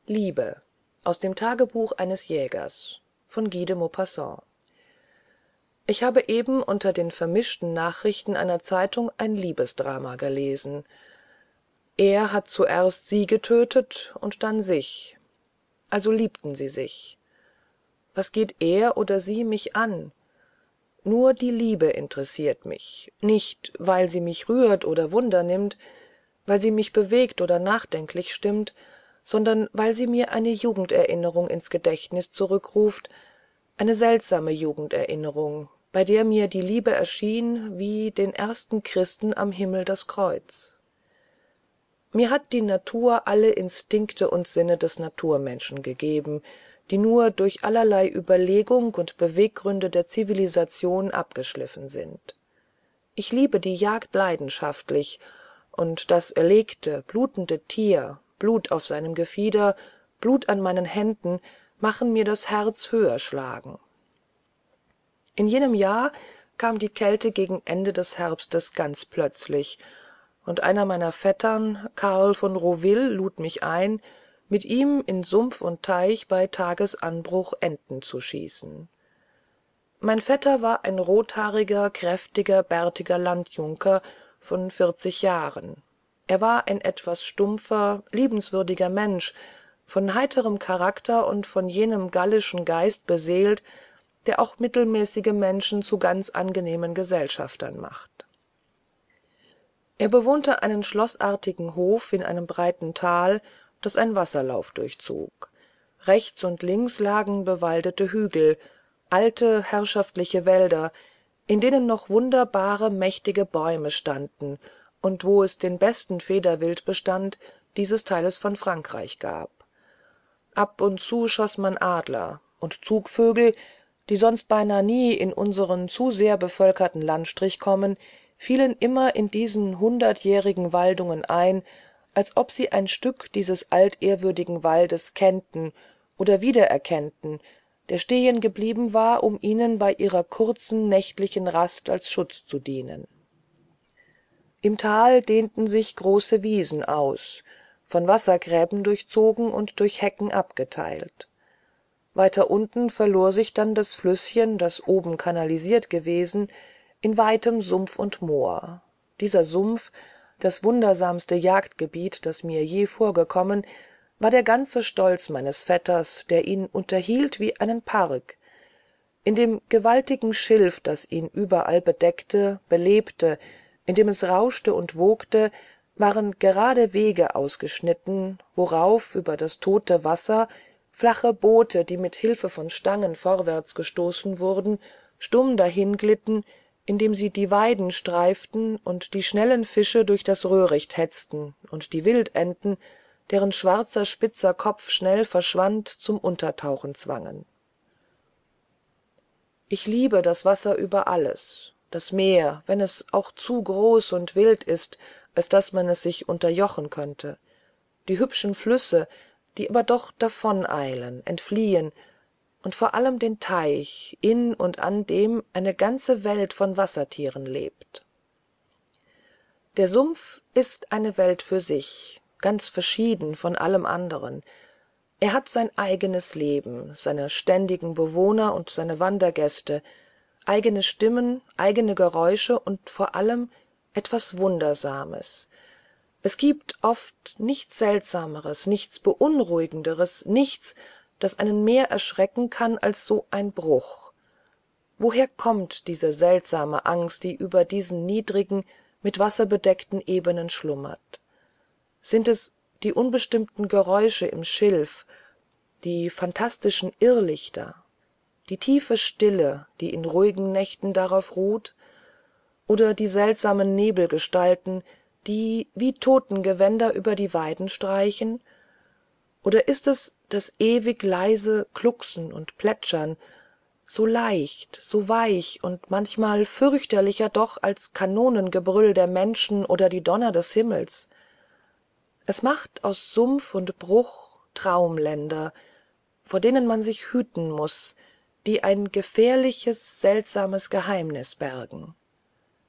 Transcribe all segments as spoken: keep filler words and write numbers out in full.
Liebe aus dem Tagebuch eines Jägers von Guy de Maupassant. Ich habe eben unter den vermischten Nachrichten einer Zeitung ein Liebesdrama gelesen. Er hat zuerst sie getötet und dann sich. Also liebten sie sich. Was geht er oder sie mich an? Nur die Liebe interessiert mich, nicht, weil sie mich rührt oder Wunder nimmt, weil sie mich bewegt oder nachdenklich stimmt, sondern weil sie mir eine Jugenderinnerung ins Gedächtnis zurückruft, eine seltsame Jugenderinnerung, bei der mir die Liebe erschien wie den ersten Christen am Himmel das Kreuz. Mir hat die Natur alle Instinkte und Sinne des Naturmenschen gegeben, die nur durch allerlei Überlegung und Beweggründe der Zivilisation abgeschliffen sind. Ich liebe die Jagd leidenschaftlich, und das erlegte, blutende Tier, Blut auf seinem Gefieder, Blut an meinen Händen, machen mir das Herz höher schlagen. In jenem Jahr kam die Kälte gegen Ende des Herbstes ganz plötzlich, und einer meiner Vettern, Karl von Rowille, lud mich ein, mit ihm in Sumpf und Teich bei Tagesanbruch Enten zu schießen. Mein Vetter war ein rothaariger, kräftiger, bärtiger Landjunker von vierzig Jahren. Er war ein etwas stumpfer, liebenswürdiger Mensch, von heiterem Charakter und von jenem gallischen Geist beseelt, der auch mittelmäßige Menschen zu ganz angenehmen Gesellschaftern macht. Er bewohnte einen schlossartigen Hof in einem breiten Tal, das ein Wasserlauf durchzog. Rechts und links lagen bewaldete Hügel, alte, herrschaftliche Wälder, in denen noch wunderbare, mächtige Bäume standen und wo es den besten Federwildbestand dieses Teiles von Frankreich gab. Ab und zu schoss man Adler, und Zugvögel, die sonst beinahe nie in unseren zu sehr bevölkerten Landstrich kommen, fielen immer in diesen hundertjährigen waldungen ein, als ob sie ein Stück dieses altehrwürdigen Waldes kennten oder wiedererkennten, der stehen geblieben war, um ihnen bei ihrer kurzen nächtlichen Rast als Schutz zu dienen. Im Tal dehnten sich große Wiesen aus, von Wassergräben durchzogen und durch Hecken abgeteilt. Weiter unten verlor sich dann das Flüsschen, das oben kanalisiert gewesen, in weitem Sumpf und Moor. Dieser Sumpf, das wundersamste Jagdgebiet, das mir je vorgekommen, war der ganze Stolz meines Vetters, der ihn unterhielt wie einen Park. In dem gewaltigen Schilf, das ihn überall bedeckte, belebte, in dem es rauschte und wogte, waren gerade Wege ausgeschnitten, worauf über das tote Wasser flache Boote, die mit Hilfe von Stangen vorwärts gestoßen wurden, stumm dahinglitten, indem sie die Weiden streiften und die schnellen Fische durch das Röhricht hetzten und die Wildenten, deren schwarzer spitzer Kopf schnell verschwand, zum Untertauchen zwangen. Ich liebe das Wasser über alles, das Meer, wenn es auch zu groß und wild ist, als dass man es sich unterjochen könnte, die hübschen Flüsse, die aber doch davoneilen, entfliehen, und vor allem den Teich, in und an dem eine ganze Welt von Wassertieren lebt. Der Sumpf ist eine Welt für sich, ganz verschieden von allem anderen. Er hat sein eigenes Leben, seine ständigen Bewohner und seine Wandergäste, eigene Stimmen, eigene Geräusche und vor allem etwas Wundersames. Es gibt oft nichts Seltsameres, nichts Beunruhigenderes, nichts, das einen mehr erschrecken kann als so ein Bruch. Woher kommt diese seltsame Angst, die über diesen niedrigen, mit Wasser bedeckten Ebenen schlummert? Sind es die unbestimmten Geräusche im Schilf, die phantastischen Irrlichter, die tiefe Stille, die in ruhigen Nächten darauf ruht, oder die seltsamen Nebelgestalten, die wie Totengewänder über die Weiden streichen? Oder ist es das ewig leise Glucksen und Plätschern, so leicht, so weich und manchmal fürchterlicher doch als Kanonengebrüll der Menschen oder die Donner des Himmels? Es macht aus Sumpf und Bruch Traumländer, vor denen man sich hüten muß, die ein gefährliches, seltsames Geheimnis bergen.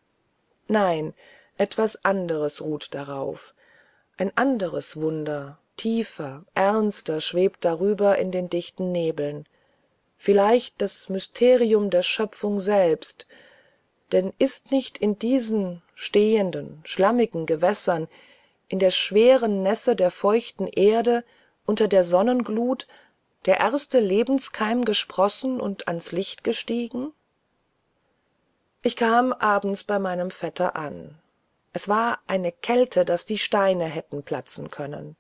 Nein, etwas anderes ruht darauf, ein anderes Wunder, tiefer ernster schwebt darüber in den dichten nebeln, vielleicht das mysterium der schöpfung selbst, denn ist nicht in diesen stehenden schlammigen gewässern in der schweren nässe der feuchten erde unter der sonnenglut der erste lebenskeim gesprossen und ans licht gestiegen? ich kam abends bei meinem vetter an. Es war eine kälte daß die steine hätten platzen können.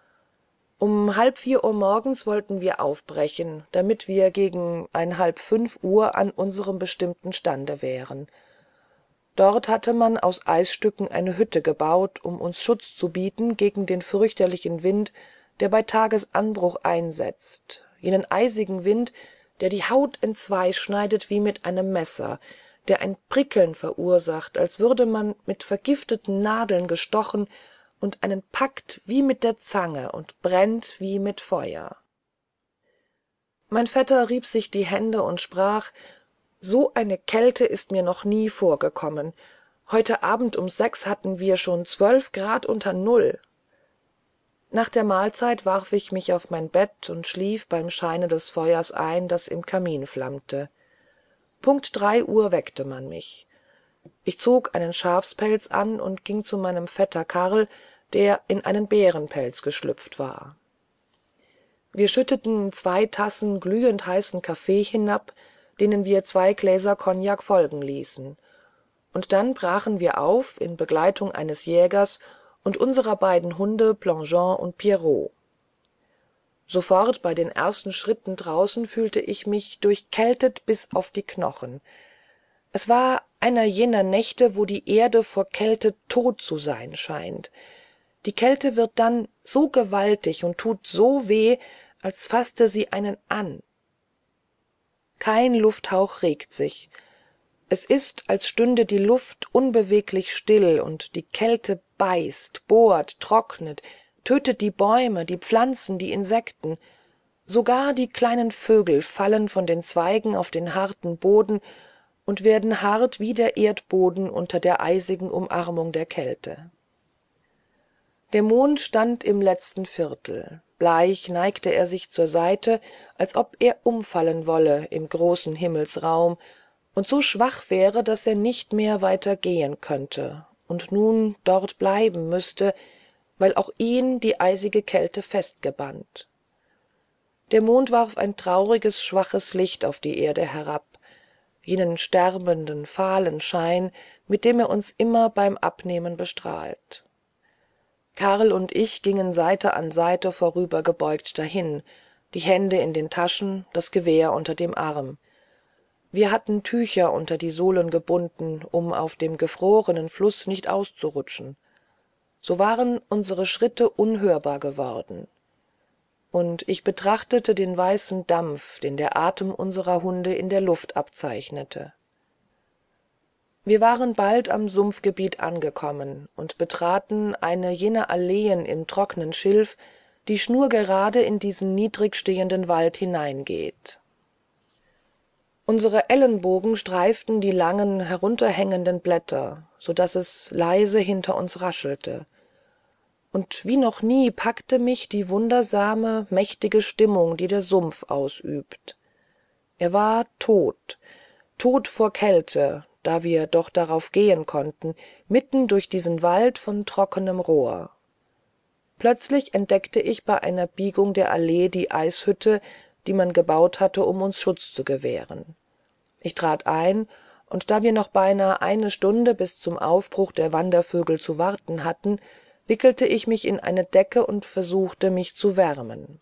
um halb vier uhr morgens wollten wir aufbrechen damit wir gegen ein halb fünf uhr an unserem bestimmten stande wären. dort hatte man aus eisstücken eine hütte gebaut um uns schutz zu bieten gegen den fürchterlichen wind der bei tagesanbruch einsetzt, jenen eisigen wind der die haut entzwei schneidet wie mit einem messer, der ein prickeln verursacht als würde man mit vergifteten nadeln gestochen und einen packt wie mit der zange und brennt wie mit feuer. mein vetter rieb sich die hände und sprach, so eine kälte ist mir noch nie vorgekommen, heute abend um sechs hatten wir schon zwölf grad unter null. nach der mahlzeit warf ich mich auf mein bett und schlief beim scheine des feuers ein das im kamin flammte. punkt drei uhr weckte man mich. ich zog einen schafspelz an und ging zu meinem vetter karl der in einen bärenpelz geschlüpft war. wir schütteten zwei tassen glühend heißen kaffee hinab denen wir zwei gläser kognak folgen ließen, und dann brachen wir auf in begleitung eines jägers und unserer beiden hunde plongeon und pierrot. sofort bei den ersten schritten draußen fühlte ich mich durchkältet bis auf die knochen. es war einer jener nächte wo die erde vor kälte tot zu sein scheint. die kälte wird dann so gewaltig und tut so weh als faßte sie einen an. kein lufthauch regt sich. es ist als stünde die luft unbeweglich still und die kälte beißt bohrt trocknet tötet die bäume die pflanzen die insekten. sogar die kleinen vögel fallen von den zweigen auf den harten boden und werden hart wie der erdboden unter der eisigen umarmung der kälte. der mond stand im letzten viertel, bleich neigte er sich zur seite als ob er umfallen wolle im großen himmelsraum und so schwach wäre daß er nicht mehr weiter gehen könnte und nun dort bleiben müßte weil auch ihn die eisige kälte festgebannt. der mond warf ein trauriges schwaches licht auf die erde herab, jenen sterbenden fahlen schein mit dem er uns immer beim abnehmen bestrahlt. karl und ich gingen seite an seite vorübergebeugt dahin, die hände in den taschen das gewehr unter dem arm. wir hatten tücher unter die sohlen gebunden um auf dem gefrorenen fluß nicht auszurutschen. so waren unsere schritte unhörbar geworden. und ich betrachtete den weißen dampf den der atem unserer hunde in der luft abzeichnete. wir waren bald am sumpfgebiet angekommen und betraten eine jener alleen im trocknen schilf die schnurgerade in diesen niedrig stehenden wald hineingeht. unsere ellenbogen streiften die langen herunterhängenden blätter so daß es leise hinter uns raschelte, und wie noch nie packte mich die wundersame mächtige stimmung die der sumpf ausübt. er war tot tot vor kälte da wir doch darauf gehen konnten mitten durch diesen wald von trockenem rohr. plötzlich entdeckte ich bei einer biegung der allee die eishütte die man gebaut hatte um uns schutz zu gewähren. ich trat ein, und da wir noch beinahe eine stunde bis zum aufbruch der wandervögel zu warten hatten, wickelte ich mich in eine decke und versuchte mich zu wärmen.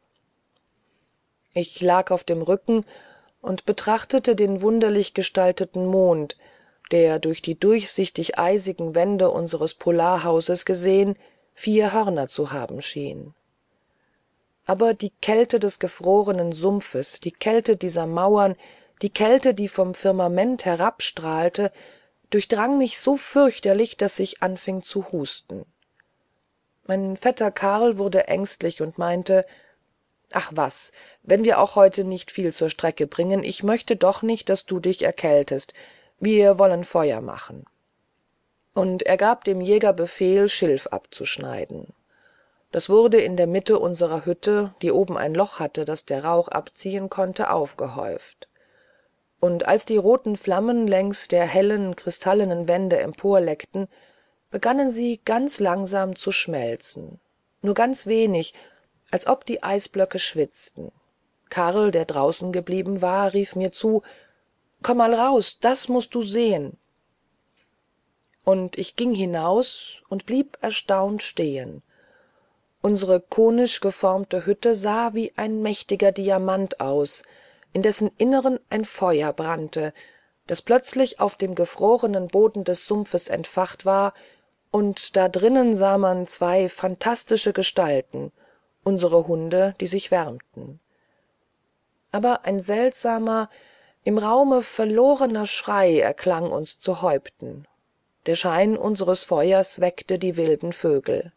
ich lag auf dem rücken und betrachtete den wunderlich gestalteten mond der durch die durchsichtig eisigen wände unseres polarhauses gesehen vier hörner zu haben schien. aber die kälte des gefrorenen sumpfes, die kälte dieser mauern, die kälte die vom firmament herabstrahlte, durchdrang mich so fürchterlich daß ich anfing zu husten. mein vetter karl wurde ängstlich und meinte, ach was, wenn wir auch heute nicht viel zur strecke bringen, ich möchte doch nicht daß du dich erkältest, wir wollen feuer machen. und er gab dem jäger befehl schilf abzuschneiden. das wurde in der mitte unserer hütte, die oben ein loch hatte das der rauch abziehen konnte, aufgehäuft. Und als die roten flammen längs der hellen kristallenen wände emporleckten, begannen sie ganz langsam zu schmelzen, nur ganz wenig, als ob die eisblöcke schwitzten. Karl, der draußen geblieben war, rief mir zu: »Komm mal raus, das mußt du sehen!« Und ich ging hinaus und blieb erstaunt stehen. Unsere konisch geformte Hütte sah wie ein mächtiger Diamant aus, in dessen Inneren ein Feuer brannte, das plötzlich auf dem gefrorenen boden des sumpfes entfacht war, und da drinnen sah man zwei phantastische Gestalten, unsere Hunde, die sich wärmten. Aber ein seltsamer, im raume verlorener Schrei erklang uns zu Häupten. Der Schein unseres Feuers weckte die wilden Vögel.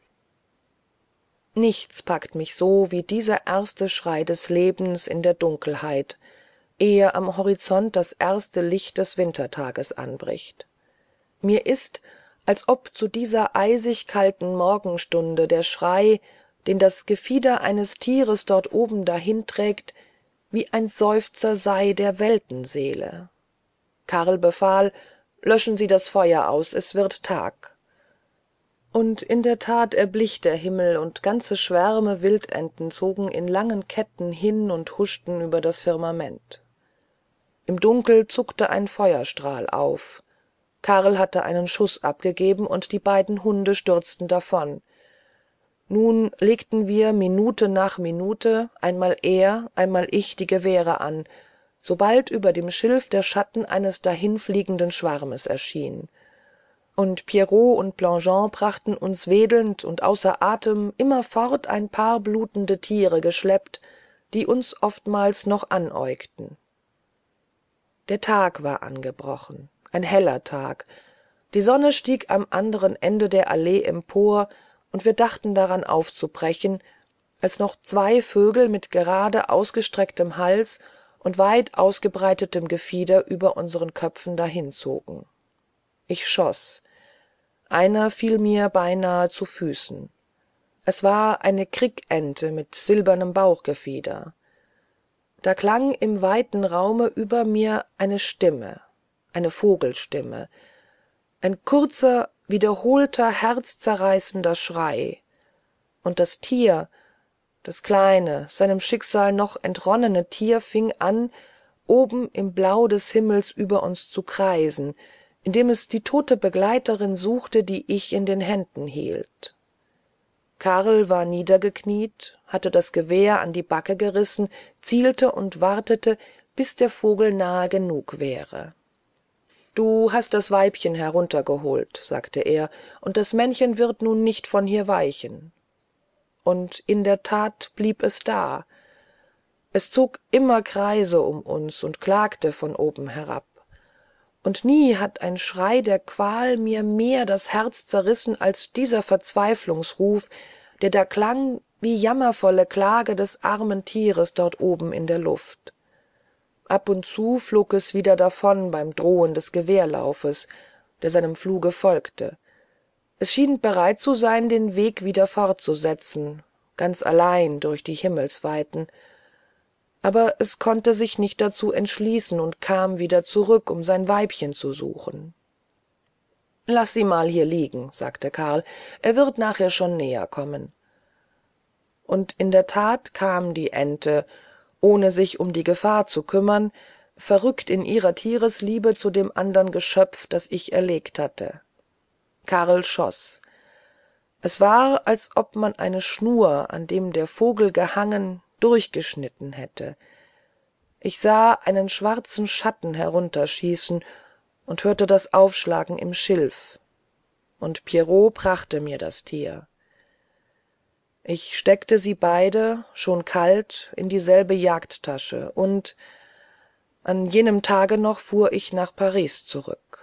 Nichts packt mich so wie dieser erste Schrei des Lebens in der Dunkelheit, ehe am Horizont das erste Licht des Wintertages anbricht. Mir ist, als ob zu dieser eisig kalten Morgenstunde der Schrei, den das Gefieder eines Tieres dort oben dahinträgt, wie ein Seufzer sei der Weltenseele. Karl befahl: »Löschen Sie das Feuer aus, es wird Tag.« Und in der Tat erblich der Himmel, und ganze Schwärme Wildenten zogen in langen Ketten hin und huschten über das Firmament. Im Dunkel zuckte ein Feuerstrahl auf. Karl hatte einen Schuss abgegeben, und die beiden Hunde stürzten davon. Nun legten wir Minute nach Minute, einmal er, einmal ich, die Gewehre an, sobald über dem Schilf der Schatten eines dahinfliegenden Schwarmes erschien. Und Pierrot und Plongeon brachten uns wedelnd und außer Atem immerfort ein paar blutende Tiere geschleppt, die uns oftmals noch anäugten. Der Tag war angebrochen, ein heller Tag. Die Sonne stieg am anderen Ende der Allee empor, und wir dachten daran aufzubrechen, als noch zwei Vögel mit gerade ausgestrecktem Hals und weit ausgebreitetem Gefieder über unseren Köpfen dahinzogen. Ich schoss. Einer fiel mir beinahe zu Füßen. Es war eine Krickente mit silbernem Bauchgefieder. Da klang im weiten Raume über mir eine Stimme, eine Vogelstimme, ein kurzer, wiederholter, herzzerreißender Schrei, und das Tier, das kleine, seinem Schicksal noch entronnene Tier fing an, oben im Blau des Himmels über uns zu kreisen, indem es die tote Begleiterin suchte, die ich in den Händen hielt. Karl war niedergekniet, hatte das Gewehr an die Backe gerissen, zielte und wartete, bis der Vogel nahe genug wäre. »Du hast das Weibchen heruntergeholt«, sagte er, »und das Männchen wird nun nicht von hier weichen.« Und in der Tat blieb es da. Es zog immer Kreise um uns und klagte von oben herab. Und nie hat ein Schrei der Qual mir mehr das Herz zerrissen als dieser Verzweiflungsruf, der da klang wie jammervolle Klage des armen Tieres dort oben in der Luft. Ab und zu flog es wieder davon beim Drohen des Gewehrlaufes, der seinem Fluge folgte. Es schien bereit zu sein, den Weg wieder fortzusetzen, ganz allein durch die Himmelsweiten. Aber es konnte sich nicht dazu entschließen und kam wieder zurück, um sein Weibchen zu suchen. »Lass sie mal hier liegen«, sagte Karl, »er wird nachher schon näher kommen.« Und in der Tat kam die Ente, ohne sich um die Gefahr zu kümmern, verrückt in ihrer Tieresliebe zu dem andern Geschöpf, das ich erlegt hatte. Karl schoss. Es war, als ob man eine Schnur, an dem der Vogel gehangen, durchgeschnitten hätte. Ich sah einen schwarzen Schatten herunterschießen und hörte das Aufschlagen im Schilf. Und Pierrot brachte mir das Tier. Ich steckte sie beide, schon kalt, in dieselbe Jagdtasche, und an jenem Tage noch fuhr ich nach Paris zurück.